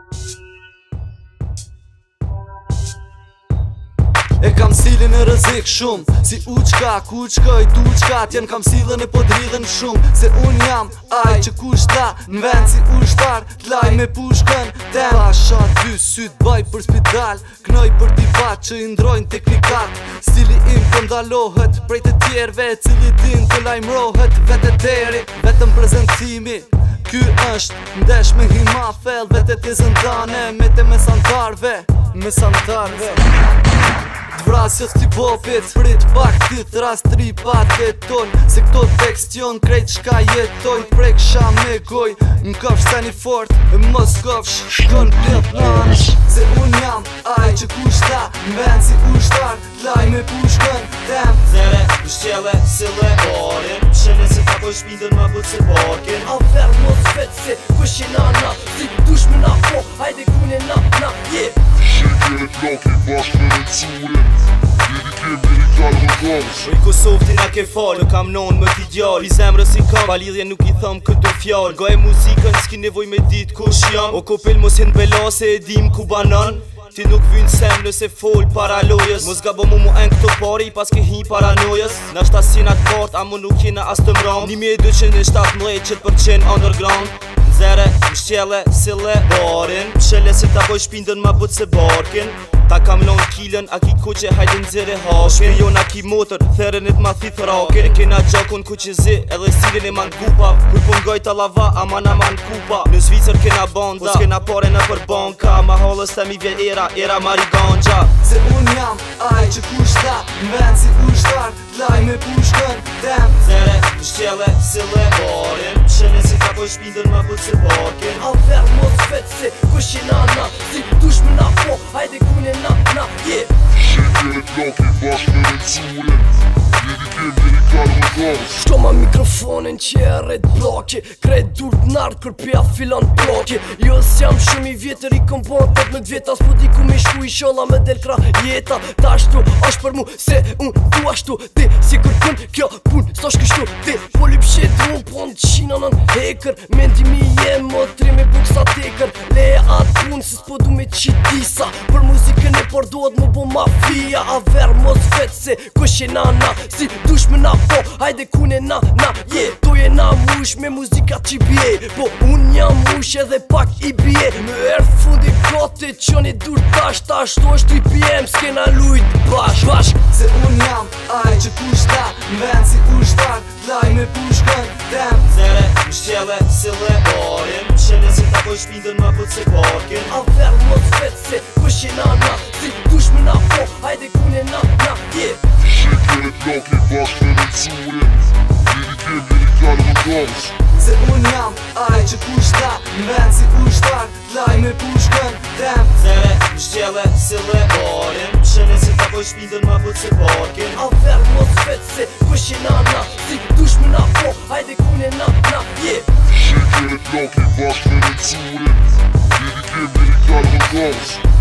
E kam stilin e rëzik shumë, si uqka, ku qkoj, tu qka, tjen kam stilin e po dridhen shumë. Se unë jam aj që kushta, në vend si ushtar, t'laj me pushkën tem. Pasha dy syt baj për spital, knoj për tipat që i ndrojnë teknikat. Stili im pëndalohet prej të tjerve, cili din të lajmrohet vete deri, vetëm prezentimi. Ky është ndesh me hima fel, vete të zëndane, me te mesantarve. Vrasjës t'i popit, prit pak ti thras tripat e ton. Se këto tekstion krejt shka jetojnë, prek sha me goj. N'kofsh sa një fort, e mos kofsh shkon plet nanë. Se unë jam aj që kushta, n'vend si ushtar, t'laj me pushkën tem. Zere, ushqele, sile, borin Shene se ta poj shpindën ma but se borkin. A ver mos vet se kush je nana, si dush me na po, hajde kune na, yeah. Shekere t'loki bashk me rëcurin, jedi kem jedi kalë më gomës. O i Kosovë ti na ke falë, nuk kam non më t'i djallë. I zemrës i kam, pa lidhje nuk i thëm këtë fjallë. Ga e muzikën s'ki nevoj me dit kush jam. O kopil mos hin bela se e dim ku banan. Ti nuk vynë sem nëse fol para lojës. Mos gabo mu en këto pari pas ke hi paranojës. Na shta sinat part, a mu nuk jena as të mram. 1217 100% underground. Zere, mshqele, sile, barin Shele se ta boj shpindën ma but se barkin. Ta kam lon kilën, a ki kuqe hajde n'zire hakin. Jo na ki motor, therenit ma thith rakin. Kena gjakun ku që zi, edhe stilin e man kupa. Kur pun goj ta lava, aman kupa. Në Zvicër kena banda, po s'kena pare në për banka. Ma halës të mi vjen era mariganja. Se unë jam aj që kushta, n'vend si ushtar, t'laj me pushkën tem. Zere, mshqele, sile, barin Shene se ta boj shpindën ma but se barkin. A ver mos vet se kush je nana, si dush me na po, hajde kune na, yeah. Shekere t'loki bashk me rëcurin, jedi kem jedi kalë më gomës. Shto ma mikrofonin që e rrejt bloki, krejt dur t'nart kërpia filan bloki. Jo s'jam shumë i vjetër, i kom bon 18 vjeta, s'po di ku me shku i sholla me del kra jeta. Ta ashtu është për mu se unë du ashtu, ti si kërkun kjo pun s'osh kështu. Ti po lipshet dru po në qina nën hekër, mendimi jem o tri me buksa teker. Leja atë pun se s'po du me qit disa, për muzikën e pordohet më bo mafia. A ver mos vet se kush je nana, si dush me na po, hajde kune na, yeah. To je na mush me muzika që bje, po unë jam mush edhe pak i bje. Më erë fundi gati qoni dur tash to është i PM, s'kena lujt bashk. Se unë jam aj që kushta, n'vend si ushtar, t'laj me pushkën tem. Zere, mshqele, sile, barin Shene se ta boj shpindën ma but se barkin. A ver mos vet se kush je nana, si dush me na po, hajde kune na, yeah. Shekere t'loki bashk me rëcurin, jedi kem jedi kalë më gomës. Se unë jam aj që kushta, n'vend si ushtar, t'laj me pushkën tem. Zere, mshqele, sile, barin Shene se ta boj shpindën ma but se barkin. A ver mos vet se kush je nana, si dush me na po, hajde kune na, yeah. Shekere t'loki bashk me rëcurin, jedi kem jedi kalë më gomës.